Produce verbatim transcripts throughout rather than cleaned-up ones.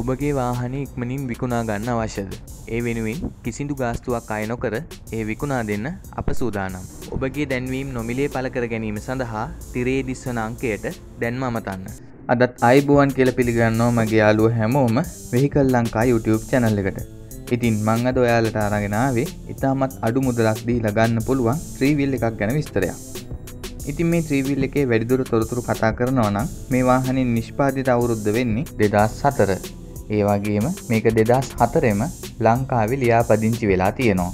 ඔබගේ වාහනේ ඉක්මනින් විකුණා ගන්න අවශ්‍යද? ඒ වෙනුවෙන් කිසිදු ගාස්තුවක් අය නොකර ඒ විකුණා දෙන්න අප සූදානම්. ඔබගේ දැන්වීම් නොමිලේ පළ කර ගැනීම සඳහා තිරේ දිස්වන අංකයට දැන්ම අමතන්න. අදත් ආයිබෝවන් කියලා පිළිගන්නවා මගේ යාළුවෝ හැමෝම වෙහිකල් ලංකා YouTube channel එකට. ඉතින් මම අද ඔයාලට අරගෙන ආවේ ඉතාමත් අඩු මුදලක් දීලා ගන්න පුළුවන් three wheel එකක් ගැන විස්තරයක්. ඉතින් මේ three wheel එකේ වැඩිදුර තොරතුරු කතා කරනවා නම් මේ වාහනේ නිෂ්පාදිත අවුරුද්ද වෙන්නේ දෙදාස් හතර. ඒ වගේම මේක දෙදාස් හතරෙම ලංකාවේ ලියාපදිංචි වෙලා තියෙනවා.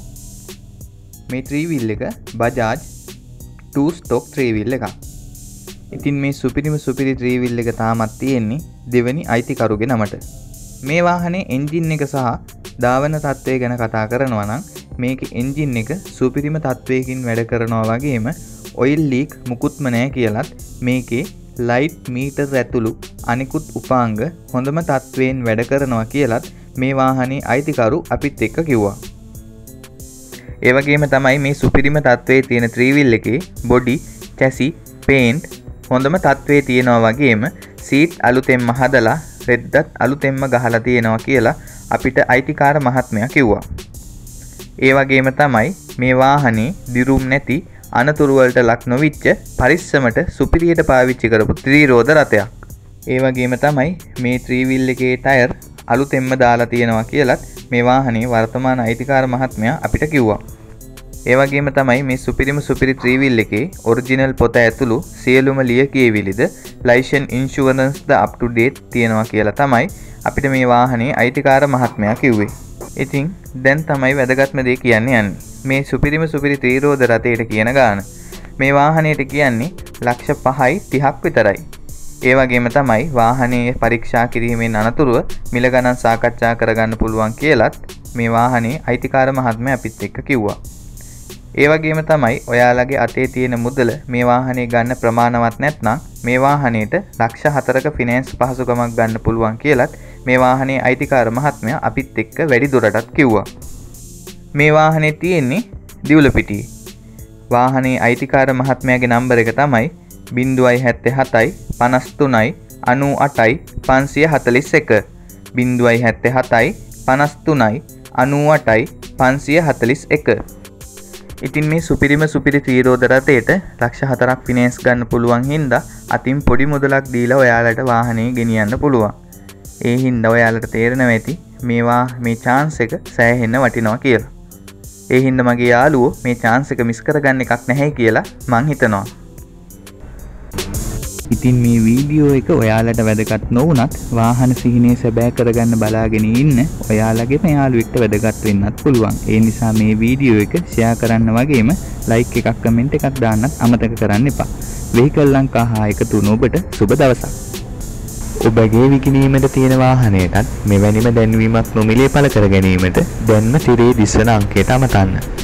මේ three wheel එක Bajaj two stock three wheel එකක්. ඉතින් මේ සුපිරිම සුපිරි three wheel එක තාමත් තියෙන්නේ දෙවෙනි අයිතිකරුගේ නමට. මේ වාහනේ එන්ජින් එක සහ දාවන තත්ත්වය ගැන කතා කරනවා නම් මේකේ එන්ජින් එක සුපිරිම තත්ත්වයකින් වැඩ කරනවා වගේම ඔයිල් ලීක් මුකුත්ම නැහැ කියලත් මේකේ ලයිට් මීටර් ඇතුළු අනිකුත් උපාංග හොඳම තත්ත්වයෙන් වැඩ කරනවා කියලත් මේ වාහනේ අයිතිකරු අපිත් එක්ක කිව්වා. ඒ වගේම තමයි මේ සුපිරිම තත්ත්වයේ තියෙන three wheel එකේ බොඩි, chassis, paint හොඳම තත්ත්වයේ තියෙනවා වගේම සීට් අලුතෙන්ම හදලා රෙද්දත් අලුතෙන්ම ගහලා තියෙනවා කියලා අපිට අයිතිකාර මහත්මයා කිව්වා. ඒ වගේම තමයි මේ වාහනේ දිරුම් නැති අනතුරු වලට ලක් නොවිච්ච පරිස්සමට සුපිරියට පාවිච්චි කරපු ත්‍රිරෝද රථයක්. ඒ වගේම තමයි මේ three wheel එකේ ටයර් අලුතෙන්ම දාලා තියෙනවා කියලත් මේ වාහනේ වර්තමාන අයිතිකාර මහත්මයා අපිට කිව්වා. ඒ වගේම තමයි මේ සුපිරිම සුපිරි three wheel එකේ ඔරිජිනල් පොත ඇතුළු සියලුම ලියකියවිලිද ලයිසන් ඉන්ෂුරන්ස් ද අප් ටු ඩේට් තියෙනවා කියලා තමයි අපිට මේ වාහනේ අයිතිකාර මහත්මයා කිව්වේ. ඉතින් දැන් තමයි වැදගත්ම දේ කියන්න යන්නේ. මේ සුපිරිම සුපිරි ත්‍රිරෝද රථයට කියන ගාන. මේ වාහනයට කියන්නේ ලක්ෂ පහයි තිහක් විතරයි. ඒ වගේම තමයි වාහනේ පරීක්ෂා කිරීමෙන් අනතුරුව මිල ගණන් සාකච්ඡා කරගන්න පුළුවන් කියලත් මේ වාහනේ අයිතිකාර මහත්මයා අපිත් එක්ක කිව්වා. ඒ වගේම තමයි ඔයාලගේ අතේ තියෙන මුදල මේ වාහනේ ගන්න ප්‍රමාණවත් නැත්නම් මේ වාහනේට ලක්ෂ හතරක ෆිනෑන්ස් පහසුකමක් ගන්න පුළුවන් කියලත් මේ වාහනේ අයිතිකාර මහත්මයා අපිත් එක්ක වැඩි දුරටත් කිව්වා. මේ වාහනේ තියෙන්නේ දිවුලපිටියේ. වාහනේ අයිතිකාර මහත්මයාගේ නම්බර එක තමයි ज़ीरो सात सात පනස් තුනයි අනූ අටයි පන්සිය හතළිස් එක. ज़ीरो सात साත පනස් තුනයි අනූ අටයි පන්සිය හතළිස් එක. ඉතින් මේ සුපිරිම සුපිරි ත්‍රිරෝද රථයට ලක්ෂ හතරක් ෆිනෑන්ස් ගන්න පුළුවන් හින්දා අතින් පොඩි මුදලක් දීලා ඔයාලට වාහනේ ගෙනියන්න පුළුවන්. ඒ හින්දා ඔයාලට තේරෙනවා ඇති මේවා මේ chance එක සෑහෙන්න වටිනවා කියලා. ඒ හින්දා මගේ යාළුවෝ මේ chance එක මිස් කරගන්න එකක් නැහැ කියලා මං හිතනවා. ඉතින් මේ වීඩියෝ එක ඔයාලට වැදගත් නොවුනත් වාහන සිහිනය සැබෑ කරගන්න බලාගෙන ඉන්න ඔයාලගේම යාළුවෙක්ට වැදගත් වෙන්නත් පුළුවන්. ඒ නිසා මේ වීඩියෝ එක ෂෙයා කරන්න වගේම ලයික් එකක් කමෙන්ට් එකක් දාන්නත් අමතක කරන්න එපා. වෙහිකල් ලංකා හා එකතු වුණ ඔබට සුබ දවසක්. ඔබගේ විකිණීමට තියෙන වාහනයටත් මෙවැනිම දැන්වීමක් නොමිලේ පළ කර ගැනීමට දැන්ම තිරේ දිස්වන අංකයට අමතන්න.